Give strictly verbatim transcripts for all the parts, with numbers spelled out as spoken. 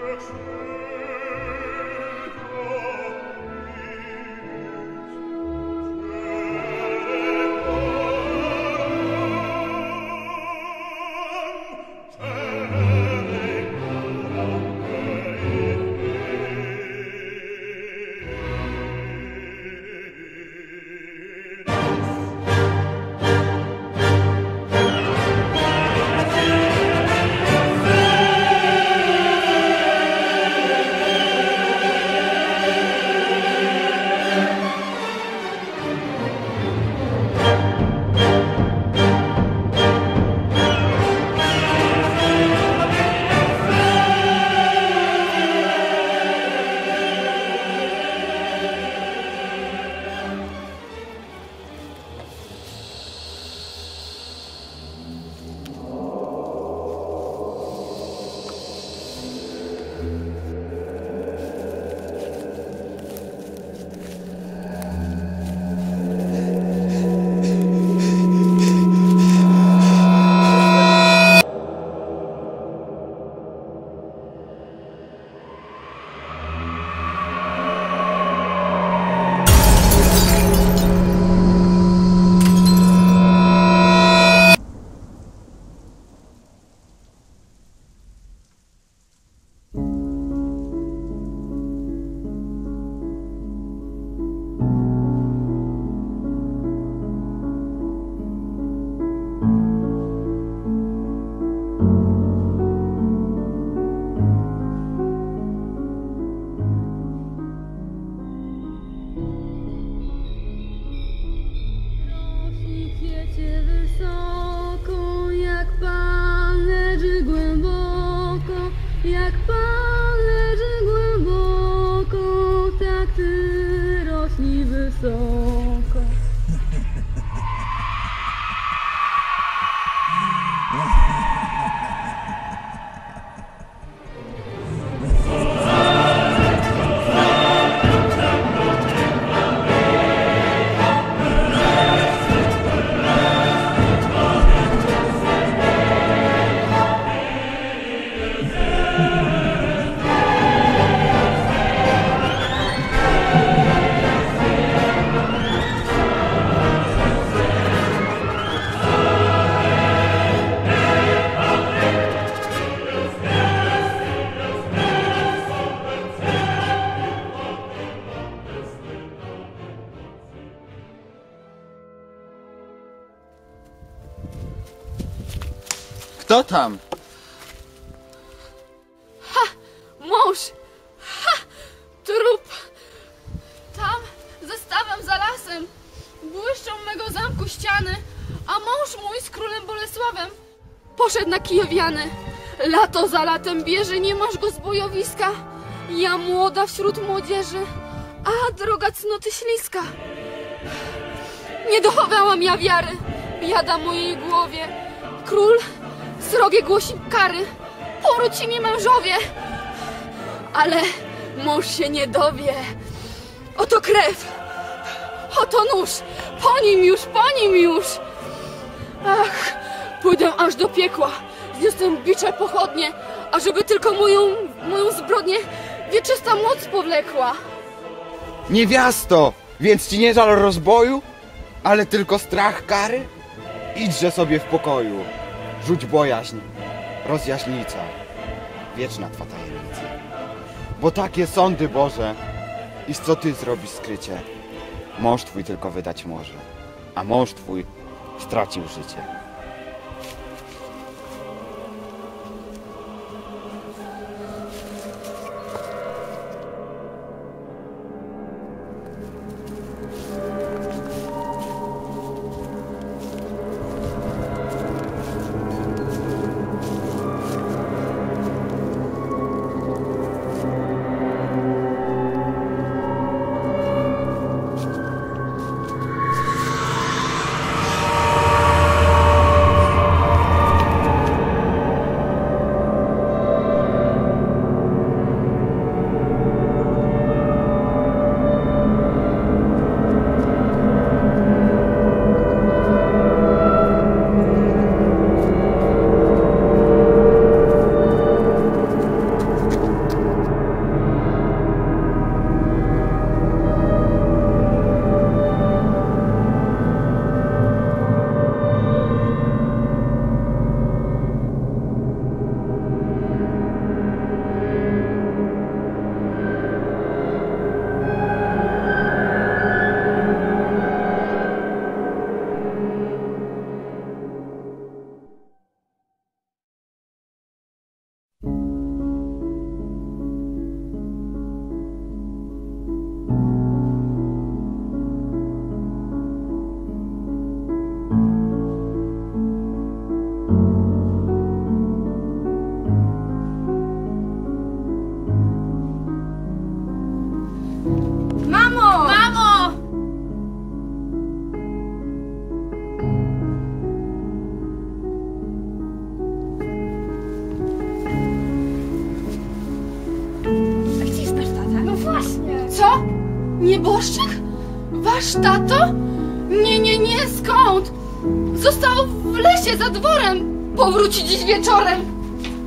wysoko. Kto tam? Ha! Mąż! Ha! Trup! Tam, ze stawem za lasem, błyszczą mego zamku ściany, a mąż mój z królem Bolesławem poszedł na Kijowiany. Lato za latem bierze, nie masz go z bojowiska. Ja młoda wśród młodzieży, a droga cnoty śliska. Nie dochowałam ja wiary, biada mojej głowie. Król srogie głosi kary, powróci mi mężowie. Ale mąż się nie dowie. Oto krew, oto nóż, po nim już, po nim już. Ach, pójdę aż do piekła, zniosę bicze pochodnie, ażeby tylko moją, moją zbrodnię wieczysta moc powlekła. Niewiasto! Więc ci nie żal rozboju? Ale tylko strach kary? Idźże sobie w pokoju. Rzuć bojaźń, rozjaśnica, wieczna twa tajemnica. Bo takie sądy Boże, iż co ty zrobisz skrycie, mąż twój tylko wydać może, a mąż twój stracił życie. Nieboszczyk? Wasz tato? Nie, nie, nie, skąd? Został w lesie za dworem. Powróci dziś wieczorem.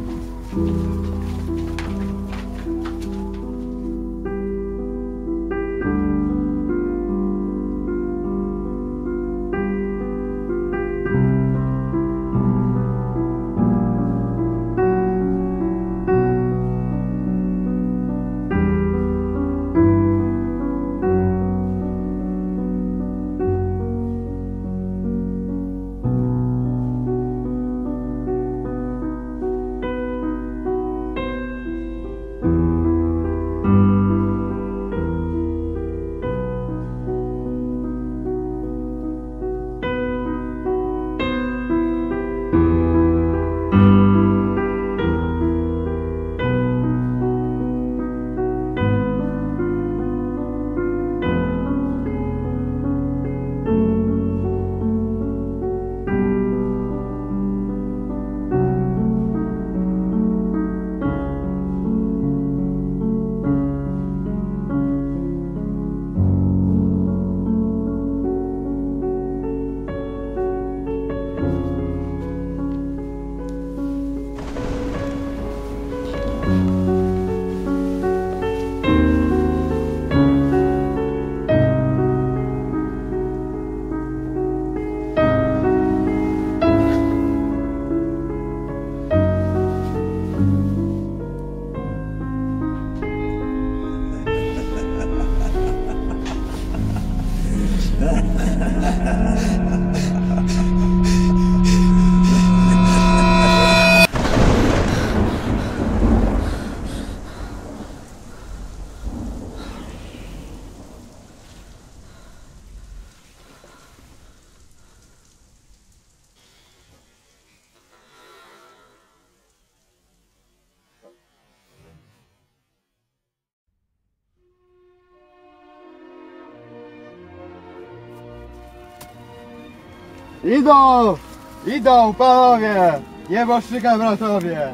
Idą! Idą, panowie! Nieboszczyka bratowie!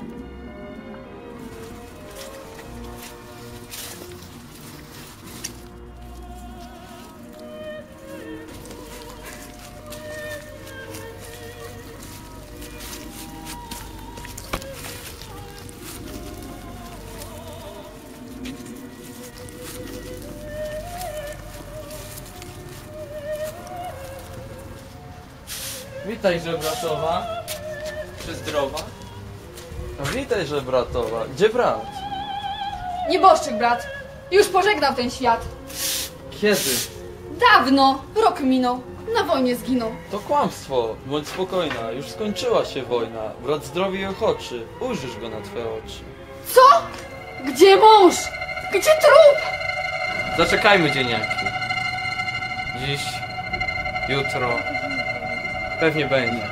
Witaj, żebratowa. Czy zdrowa? No witaj, żebratowa. Gdzie brat? Nieboszczyk, brat. Już pożegnał ten świat. Kiedy? Dawno. Rok minął. Na wojnie zginął. To kłamstwo. Bądź spokojna. Już skończyła się wojna. Brat zdrowy i ochoczy. Ujrzysz go na twoje oczy. Co? Gdzie mąż? Gdzie trup? Zaczekajmy dzieniaki. Dziś, jutro. Pewnie będzie.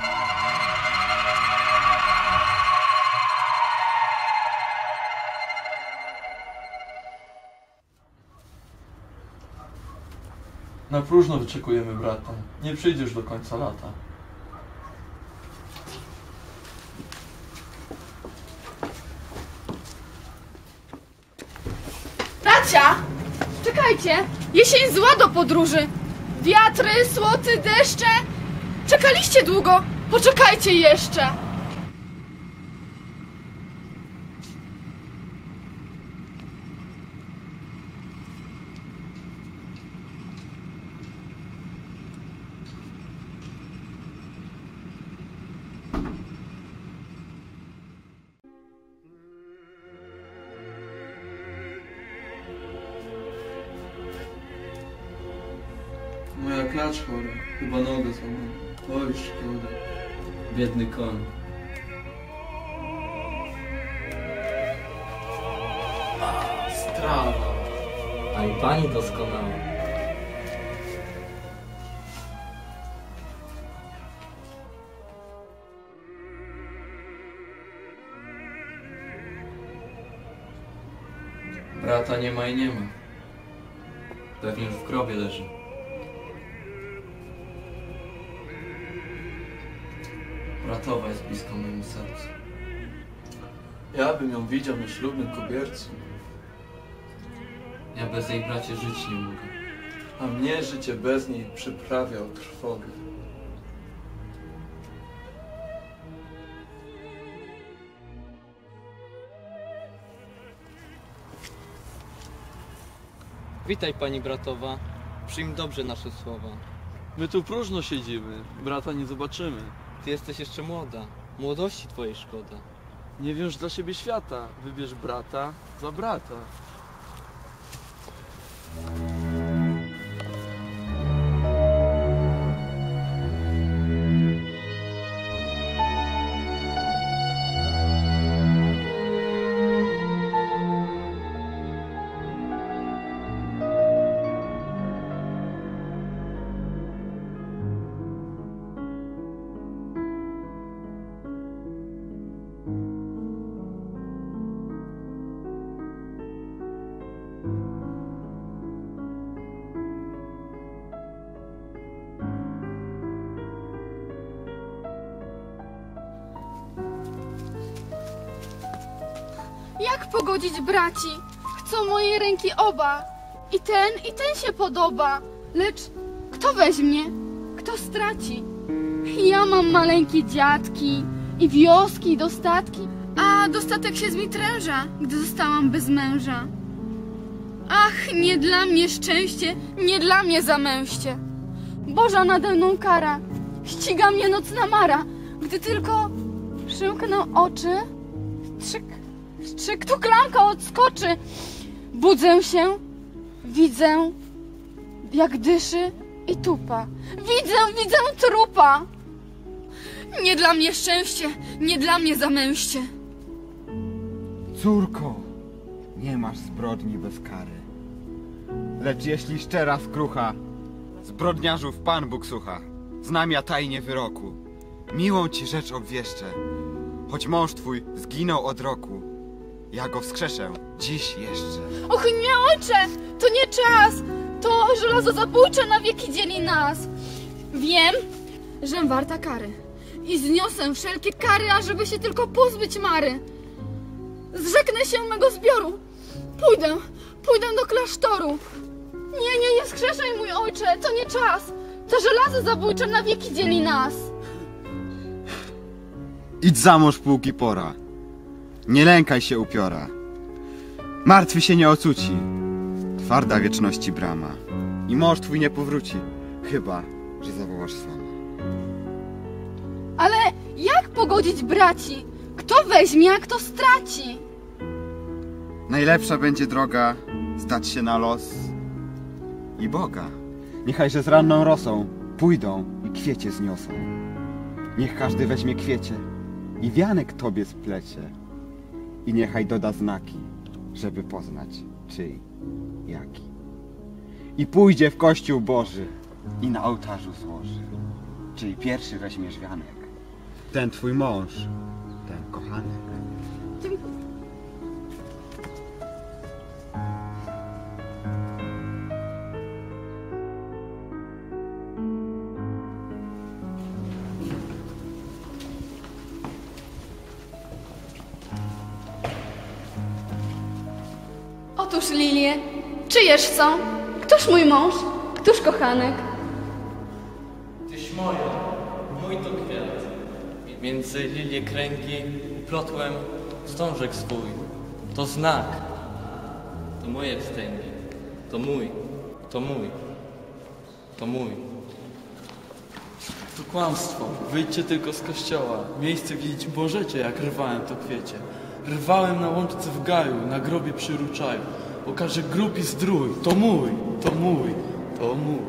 Na próżno wyczekujemy brata. Nie przyjdziesz do końca lata. Bracia! Czekajcie! Jesień zła do podróży! Wiatry, słoty, deszcze! Czekaliście długo! Poczekajcie jeszcze! Moja klacz chora, chyba nogę złamała. Oj, szkoda. Biedny koń. A, strawa. A i pani doskonała. Brata nie ma i nie ma. Pewnie już w grobie leży. Bratowa jest blisko mojemu sercu. Ja bym ją widział na ślubnym kobiercu. Ja bez niej, bracie, żyć nie mogę. A mnie życie bez niej przyprawia o trwogę. Witaj pani bratowa, przyjm dobrze nasze słowa. My tu próżno siedzimy, brata nie zobaczymy. Ty jesteś jeszcze młoda, młodości twojej szkoda. Nie wiąż dla siebie świata, wybierz brata za brata. Jak pogodzić braci? Chcą mojej ręki oba. I ten, i ten się podoba. Lecz kto weźmie? Kto straci? Ja mam maleńkie dziadki i wioski i dostatki, a dostatek się z mi tręża, gdy zostałam bez męża. Ach, nie dla mnie szczęście, nie dla mnie zamęście. Boża nade mną kara, ściga mnie nocna mara, gdy tylko przymknę oczy, strzyk, strzyk, tu klamka odskoczy. Budzę się, widzę, jak dyszy i tupa. Widzę, widzę trupa. Nie dla mnie szczęście, nie dla mnie zamęście. Córko, nie masz zbrodni bez kary. Lecz jeśli szczera skrucha, zbrodniarzów Pan Bóg słucha, znam ja tajnie wyroku. Miłą ci rzecz obwieszczę, choć mąż twój zginął od roku, ja go wskrzeszę dziś jeszcze. Och nie, ojcze, to nie czas. To żelazo zabójcze na wieki dzieli nas. Wiem, żem warta kary i zniosę wszelkie kary, ażeby się tylko pozbyć mary. Zrzeknę się mego zbioru. Pójdę, pójdę do klasztoru. Nie, nie, nie skrzeszaj, mój ojcze, to nie czas. To żelazo zabójcze na wieki dzieli nas. Idź za mąż, póki pora, nie lękaj się upiora. Martwy się nie ocuci, twarda wieczności brama. I mąż twój nie powróci, chyba że zawołasz sama. Ale jak pogodzić braci? Kto weźmie, a kto straci? Najlepsza będzie droga zdać się na los i Boga. Niechajże z ranną rosą pójdą i kwiecie zniosą. Niech każdy weźmie kwiecie i wianek tobie splecie. I niechaj doda znaki, żeby poznać czyj, jaki. I pójdzie w kościół Boży i na ołtarzu złoży. Czyli pierwszy weźmiesz wianek, ten twój mąż, ten kochanek. Otóż lilie, czyjeż są? Któż mój mąż? Któż kochanek? Tyś moja, mój to kwiat. Między lilie kręgi uplotłem wstążek swój. To znak. To moje wstęgi. To mój. To mój. To mój. To kłamstwo, wyjdźcie tylko z kościoła. Miejsce widzieć możecie, jak rwałem to kwiecie. Rwałem na łączce w gaju, na grobie przy ruczaju. Okaże grób i zdrój, to mój, to mój, to mój.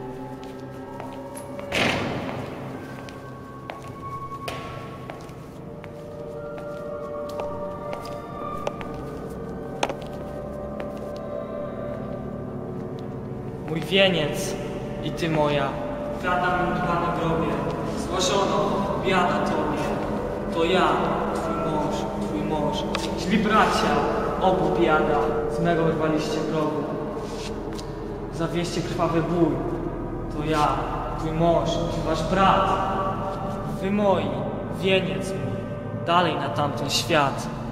Mój wieniec i ty moja, wiada mi dwa na grobie, złożono, biada tobie. To ja, twój mąż, twój mąż, źli bracia, obu biada, z mego wyrwaliście progu. Zawieście krwawy bój, to ja, twój mąż, wasz brat. Wy moi, wieniec mój, dalej na tamten świat.